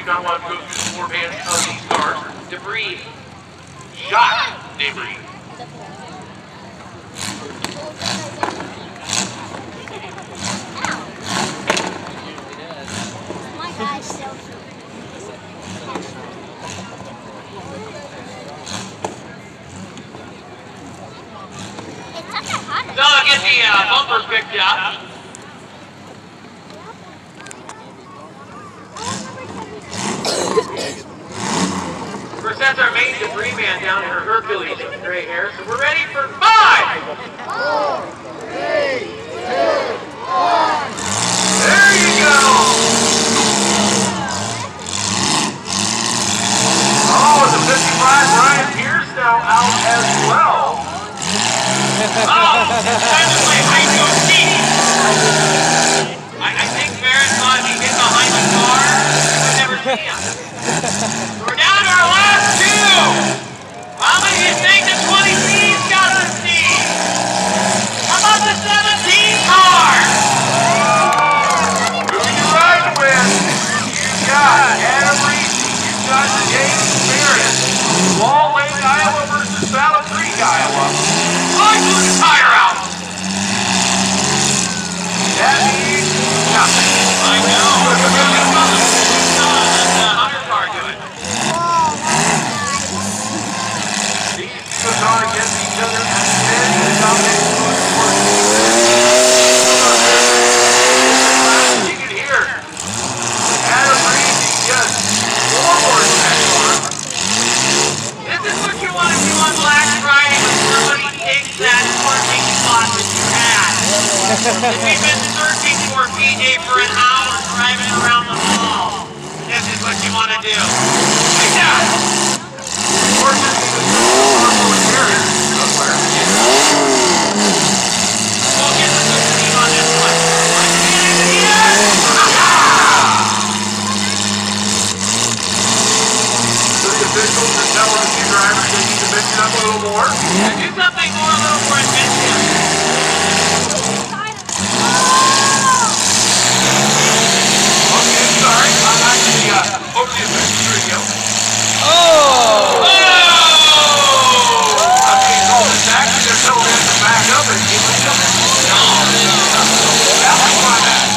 not want to go through the floor bands of these cars. Debris. Shot debris. So I'll get the bumper picked up. Of course, that's our main debris man down in her Hercules with gray hair. So we're ready for 5, 4, 3, 2, 1. There you go. Oh, the 55 Ryan Pierce now out as well. Oh, it's time to play hide and go seek. I think Barrett thought if he hit behind the car, he would never see him. So we're down to our last 2. How many do you think the 20C's got to see? How about the 17 car? Who you riding with? You've got Adam Reese. You've got James Barrett. Wall Lake, Iowa versus Battle Creek, Iowa. I blew the tire out. That means nothing. I know. Hunter car doing. These two are against each other at the end of the domination of the sport. You can hear Adam Reese just forward that car. This is what you want to do on Black Friday when somebody takes that parking spot that you had. If we've been searching for PJ for an hour driving around the mall, this is what you want to do. Like that. Or just we'll get the good team on this one. So the officials are telling the two drivers they need to mix it up a little more. Yeah, do something more, a little more inventive. Okay, sorry. I'm actually over the effect. Here we go. Oh! I mean, all this action, they're telling them to back up and keep it up. No. That was my bad.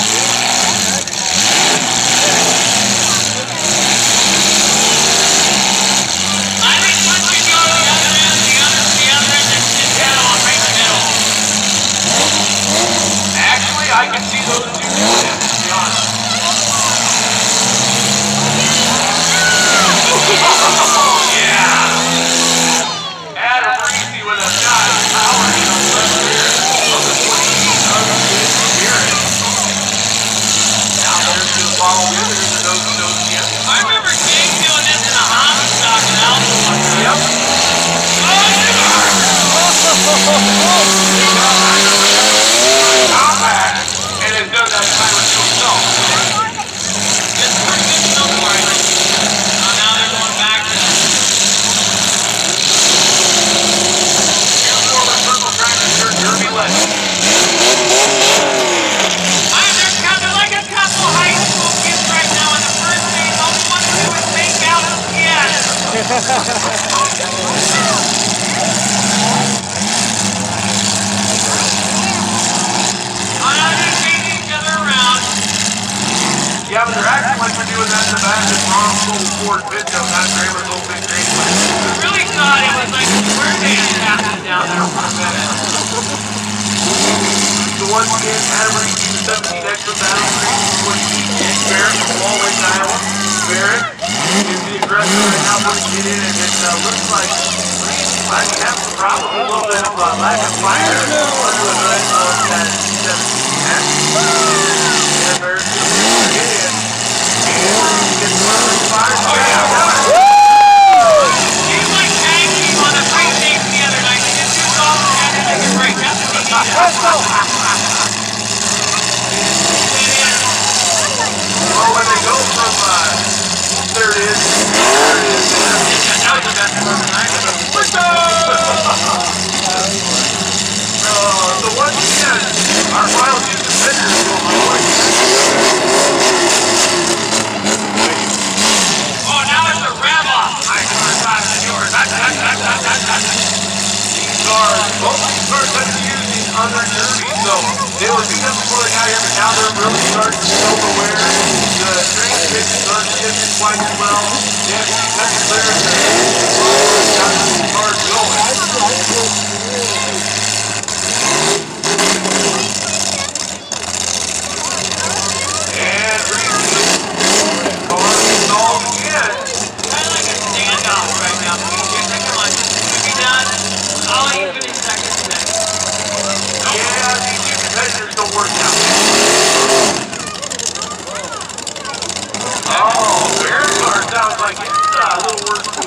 I think once you go to the other end, then sit down right in the middle. Actually, I can see those two doing it, to be honest. Oh, yeah! Adam Reese with a shot of power in the left rear of the 28 of Spirit. Now there's the follow in, there's the nose-to-nose again. I remember Jake doing this in a Hobo stock in Alpha one time. Yep. And has done that time with himself. It's pretty good snowboarding. Now they're going back to circle track and turn Derby left. They're coming like a couple high school kids right now in the first phase. All they want to do is make out again. Yeah, but they're acting like we're doing that in the back of Tom's old Ford Pinto, not Kramer's old big green one. I really thought it was like a square dance happening down there for a minute. So once again, Adam Reese, the 17 extra Battle Creek, Jake Barrett from Wall Lake, Iowa. Barrett is the aggressor right now, putting it in, and it looks like Reese might have probably a little bit of a lack of fire under the hood of that 17 X. And there's Seems like tag team on the free tape the other night. They did 2 golf and they can break up the media. Well, when they go from, there it is. That was the best one of the night. So once again, our final two defenders will avoid quite as well. Yes, you got to clear the cars going. And repeat. Car stalled again. Kind of like a standoff right now, PJ. Come on, just be done. I'll even in seconds next. Yeah, these two competitors don't work out. Oh, their car sounds like it's a little worse.